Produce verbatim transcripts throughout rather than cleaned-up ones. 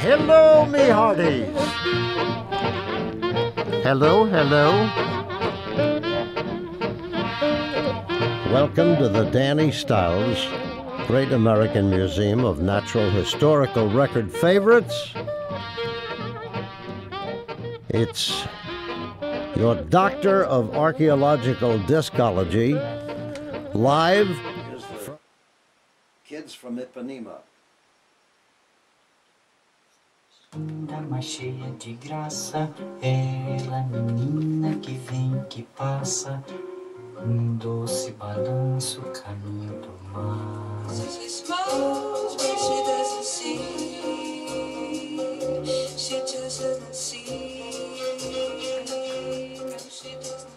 Hello, me hearties. Hello, hello. Welcome to the Danny Stiles Great American Museum of Natural Historical Record Favorites. It's your Doctor of Archaeological Discology, live from Kids from Ipanema. Linda, mas cheia de graça, ela menina que vem, que passa, num doce balanço, caminho do mar. She smiles, but she doesn't see. She just doesn't see. No, she doesn't.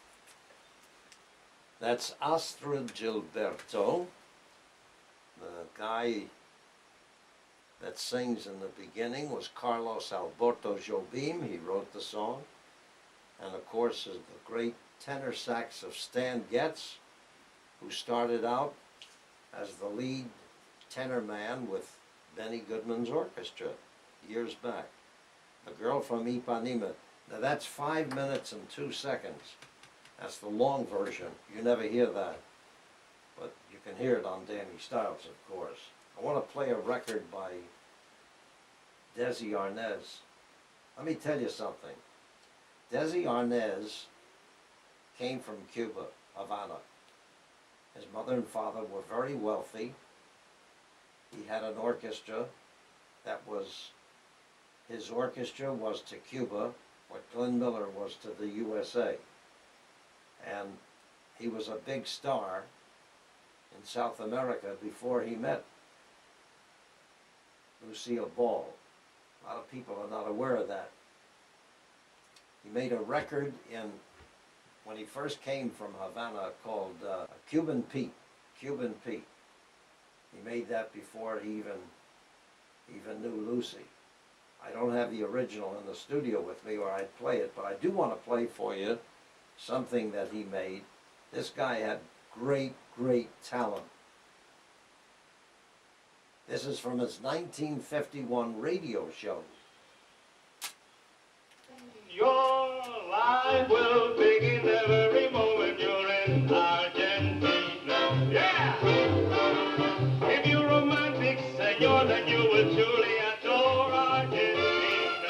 That's Astrid Gilberto, the guy that sings in the beginning was Carlos Alberto Jobim. He wrote the song. And of course is the great tenor sax of Stan Getz, who started out as the lead tenor man with Benny Goodman's orchestra years back. The Girl from Ipanema. Now that's five minutes and two seconds. That's the long version. You never hear that. But you can hear it on Danny Stiles, of course. I want to play a record by Desi Arnaz. Let me tell you something. Desi Arnaz came from Cuba, Havana. His mother and father were very wealthy. He had an orchestra that was, his orchestra was to Cuba what Glenn Miller was to the U S A. And he was a big star in South America before he met Lucille Ball. A lot of people are not aware of that. He made a record in, when he first came from Havana, called uh, Cuban Pete, Cuban Pete. He made that before he even, even knew Lucy. I don't have the original in the studio with me or I'd play it, but I do want to play for you something that he made. This guy had great, great talent. This is from his nineteen fifty-one radio show. Your life will begin every moment you're in Argentina. Yeah! If you're romantic, senor, then you will truly adore Argentina.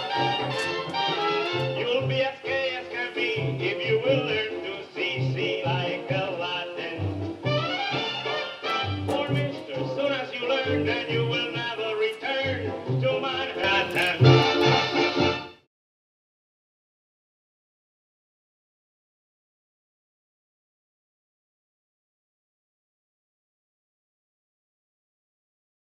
You'll be as gay as can be if you will learn to see, see like a Latin. For mister, soon as you learn, then you